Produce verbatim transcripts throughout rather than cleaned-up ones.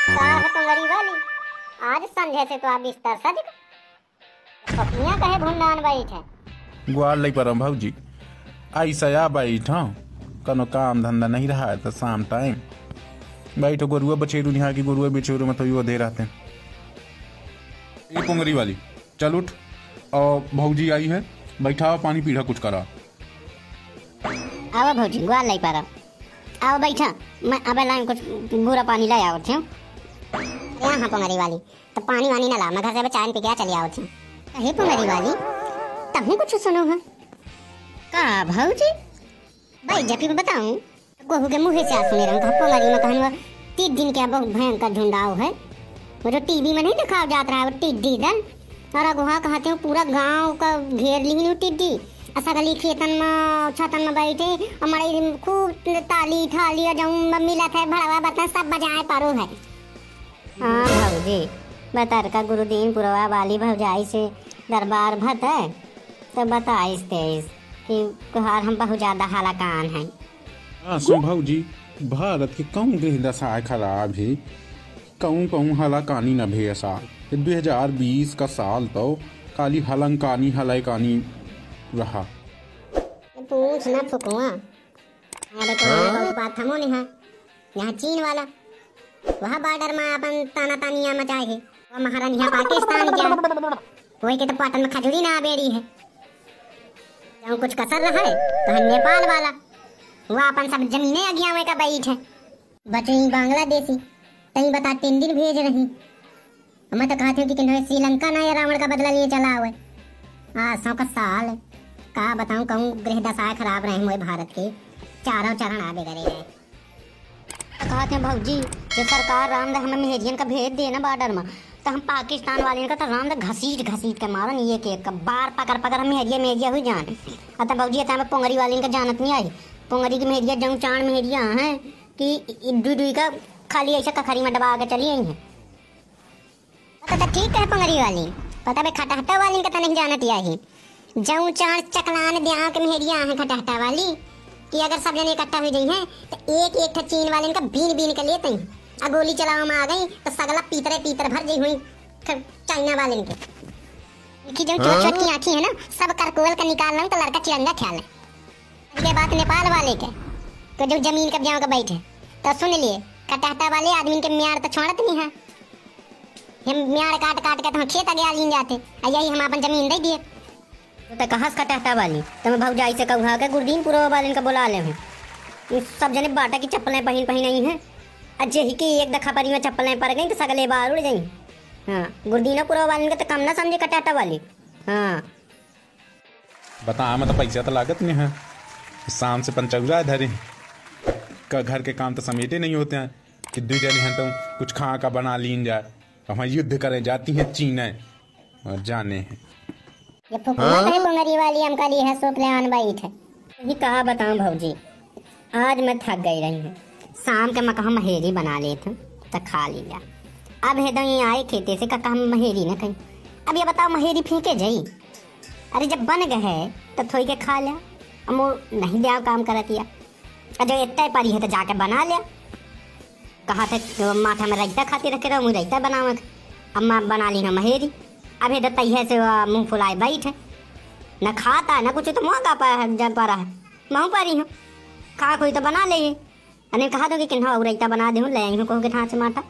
पंगरी वाली आज संझे से तो आप बिस्तर सज पपियां कहे भुंडान बैठे ग्वाल लई पर भौजी ऐसा या बैठा कनो काम धंधा नहीं रहा है तो शाम टाइम बैठो गोरुआ बछेरू निहा की गोरुआ बेचेरू में तो यो दे रहते हैं। ये पंगरी वाली चल उठ और भौजी आई है बैठा पानी पीढ़ा कुछ करा। आओ भौजी ग्वाल लई पर आओ बैठा मैं अबे लाइन कुछ बुरा पानी ले आओ थे यहाँ पंगरी वाली तो पानी वानी ना ला मैं घर से चाय पी के चली आओ थे कहे पंगरी वाली तभी कुछ सुनो है का भौजी भाई जब भी बताऊं कोहू के मुँह से सुने रहा था पंगरी में कहना तीस दिन के बहुत भयंकर ढूंढाओ है वो जो टीवी में नहीं दिखाया जाता रहा है वो टिड्डी दल और अगुहा कहते हो पूरा गांव का घेर ली टिड्डी ऐसा गली खेतन में छतन में बैठे हमारे खूब ताली थाली और जाऊँ मिला था भड़वा बता सब बजाए पारो है। हाँ भौजी बतर का गुरुदीन पुरवा वाली भौजाई से दरबार भत है तो बताइस तेईस कि तुहार हम बहुत ज्यादा हालाकान है। हाँ सुन भौजी भारत के कौन गृह दशा खराब है कहूँ कहूँ हलाकानी न भे साल दो हजार बीस का साल तो काली हलंकानी हलाकानी रहा। पूछ ना फुकुआ अरे तो बहुत बात थमो नहीं है यहाँ चीन वाला वह बॉर्डर में अपन ताना तानिया मचाए है वह महारानी यहाँ पाकिस्तान क्या वही के तो पाटन में खजूरी ना बेड़ी है जहाँ कुछ कसर रहा है तो नेपाल वाला वह अपन सब जमीने अगिया हुए का बैठ है बचई बांग्लादेशी तई बता तीन दिन भेज रही मैं तो कहती हूँ कि श्रीलंका ना या रावण का बदला लिए चला हुआ आज सौ का साल का बताऊं कहूँ गृह दशा खराब रहे हुए भारत के चारों चरण आगे करे रहे कहते हैं भौजी जो सरकार राम दे हमें मेहरियन का भेज दे ना बॉर्डर में तो हम पाकिस्तान वाले का तो राम दे घसीट घसीट के मारन ये के एक बार पकड़ पकड़ हम मेहरिया मेहरिया हुई जान अतः भौजी अतः में पोंगरी वाली का जानत नहीं आई पोंगरी की मेहरिया जंग चाण मेहरिया हैं कि दुई दुई का खाली ऐसा कखरी में दबा के चली आई है तो ठीक है पोंगरी वाली पता बे खटहटा वाली का तो नहीं जानत आई जऊ चार चकलान दिया के मेहरिया है खटहटा वाली कि अगर सब जने इकट्ठा हो गई हैं तो एक एक चीन वाले का बीन बीन के लेते हैं और गोली चलाओ में आ गई तो सगला पीतरे पीतर भर गई हुई चाइना वाले के कि जो छोटी छोटी आँखी है ना सब करकोल का निकाल रहा तो लड़का चिरंगा ख्याल है। ये बात नेपाल वाले के तो जो जमीन का ब्याह का बैठे तो सुन लिए खटहटा वाले आदमी के म्यार तो छोड़त नहीं है हम म्यार काट काट के तो खेत आगे लीन जाते यही हम अपन जमीन दे दिए तो कहस कटहटा वाली तो मैं भौजाई से कहूँ के गुरदीन पुरवा वाले का बुला ले हूँ सब जने बाटा की चप्पलें पहन पहन नहीं है अजय ही की एक दखा परी में चप्पलें पड़ गई तो सगले बाहर उड़ गई। हाँ गुरदीना पुरवा वाले का तो कम ना समझे कटहटा वाली। हाँ बता मैं तो पैसा तो लागत नहीं है शाम से पंचौरा धरे का घर के काम तो समेटे नहीं होते हैं कि दो जने हैं तो कुछ खा का बना लीन जाए वहाँ युद्ध करें जाती हैं चीन और जाने हैं ये फुकना कहे पंगरी वाली हम का ली है सोपले आन बैठ है ये कहा बताऊं भौजी आज मैं थक गई रही हूँ शाम के मैं कहा महेरी बना लेते तो खा लिया अब है दही आए खेते से कहा हम महेरी न कहीं अब ये बताओ महेरी फेंके जाई अरे जब बन गए तो थोड़ी के खा लिया अब वो नहीं दिया काम कर दिया और जो इतना परी है तो जाके बना लिया कहा था तो माथा में रायता खाते रखे रहो मुझे रायता बनाओ अब मैं बना ली ना महेरी अब इधर तैयार से मुँह फुलाए बैठ है न खाता न कुछ तो मुँह का पा जब पा रहा है मुँह पा रही हूँ खा कोई तो बना ले अने कहा दो कि किन्हा रायता बना दे हूँ ले आई हूँ कहूँ कि हाँ से माता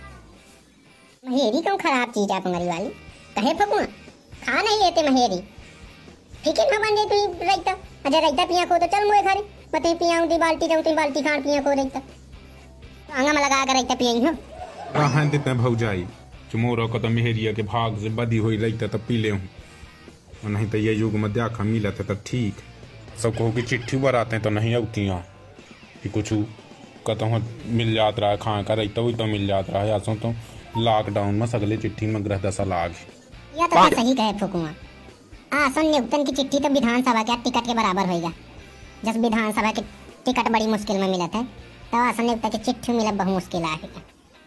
महेरी क्यों खराब चीज है पंगरी वाली कहे फकुआ खा नहीं लेते महेरी ठीक है ना बन जाए तू रायता अजय रायता पिया को तो चल मुँह खारी मैं पिया दी बाल्टी जाऊँ तुम बाल्टी खान पिया को रायता तो आंगा में लगा कर रायता पिया हूँ कहाँ देते भौजाई मोरो को तो मेहरिया के भाग से बदी हुई रहता तब पी ले हूँ नहीं तो ये युग में देखा मिला था तब ठीक सब कहो कि चिट्ठी बराते तो नहीं आती यहाँ कि कुछ कहता मिल जात रहा है खा का रहता हुई तो मिल जात रहा है ऐसा तो लॉकडाउन में सगले चिट्ठी में ग्रह दशा लाग या तो सही कहे फुकुआ आसन नियुक्तन की चिट्ठी तो विधानसभा के टिकट के बराबर होगा जब विधानसभा की टिकट बड़ी मुश्किल में मिला था तो आसन नियुक्त की चिट्ठी मिला बहुत मुश्किल आएगा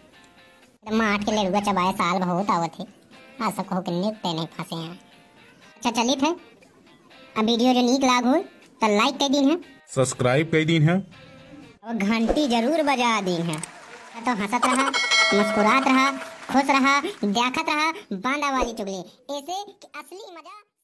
माठ के लड़ुआ चबाए साल बहुत आवत है आज सब कहो कि नियुक्त नहीं फंसे हैं। अच्छा चलित है अब वीडियो जो नीक लाग हो तो लाइक कर दी है सब्सक्राइब कर दी है और घंटी जरूर बजा दी है तो हंसत रहा, मुस्कुरात रहा, खुश रहा, देखत रहा बांदा वाली चुगली, ऐसे कि असली मजा